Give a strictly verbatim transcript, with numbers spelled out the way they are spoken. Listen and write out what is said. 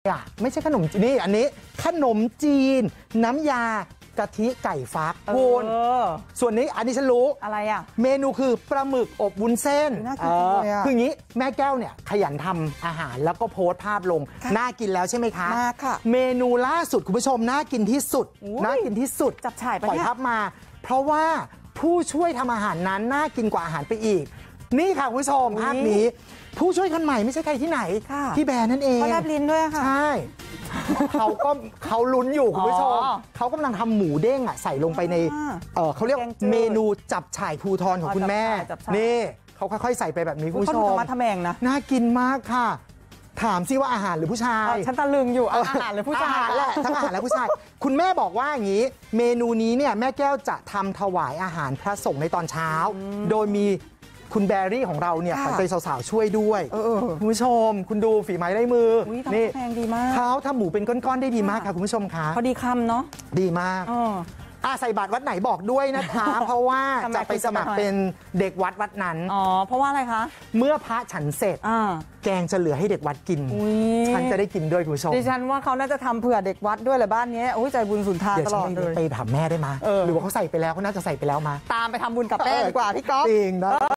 อ่ะไม่ใช่ขนมจีนนี่อันนี้ขนมจีนน้ำยากะทิไก่ฟักคุณส่วนนี้อันนี้ฉันรู้อะไรอ่ะเมนูคือปลาหมึกอบวุ้นเส้นน่ากินเลยอ่ะคืออย่างนี้แม่แก้วเนี่ยขยันทำอาหารแล้วก็โพสต์ภาพลงน่ากินแล้วใช่ไหมคะมากค่ะเมนูล่าสุดคุณผู้ชมน่ากินที่สุดน่ากินที่สุดจับฉ่ายปะปล่อยภาพมาเพราะว่าผู้ช่วยทำอาหารนั้นน่ากินกว่าอาหารไปอีกนี่ค่ะคุณผู้ชมภาพนี้ผู้ช่วยคนใหม่ไม่ใช่ใครที่ไหนพี่แบร์นั่นเองเขาแลบลิ้นด้วยค่ะใช่เขาก็เขาลุ้นอยู่คุณผู้ชมเขากำลังทำหมูเด้งอ่ะใส่ลงไปในเออเขาเรียกเมนูจับฉ่ายภูทรของคุณแม่นี่เขาค่อยๆใส่ไปแบบนี้คุณผู้ชมมาทำแมงนะน่ากินมากค่ะถามซิว่าอาหารหรือผู้ชายฉันตะลึงอยู่อาหารหรือผู้ชายอาหารแหละทั้งอาหารและผู้ชายคุณแม่บอกว่าอย่างนี้เมนูนี้เนี่ยแม่แก้วจะทำถวายอาหารพระสงฆ์ในตอนเช้าโดยมีคุณแบรี่ของเราเนี่ยขวัญใจสาวๆช่วยด้วยคุณผู้ชมคุณดูฝีไม้ลายมือนี่แพงดีมากเขาทำหมูเป็นก้อนๆได้ดีมากค่ะคุณผู้ชมคะพอดีคำเนาะดีมากอ่าใส่บาตรวัดไหนบอกด้วยนะคะเพราะว่าจะไปสมัครเป็นเด็กวัดวัดนั้นอ๋อเพราะว่าอะไรคะเมื่อพระฉันเสร็จแกงจะเหลือให้เด็กวัดกินฉันจะได้กินด้วยคุณผู้ชมดิฉันว่าเขาน่าจะทำเผื่อเด็กวัดด้วยเลยบ้านนี้โอ้ยใจบุญสุนทานตลอดเลยไปถามแม่ได้ไหมหรือว่าเขาใส่ไปแล้วเขาน่าจะใส่ไปแล้วมาตามไปทำบุญกับแม่ดีกว่าพี่ก๊อฟจริงนะ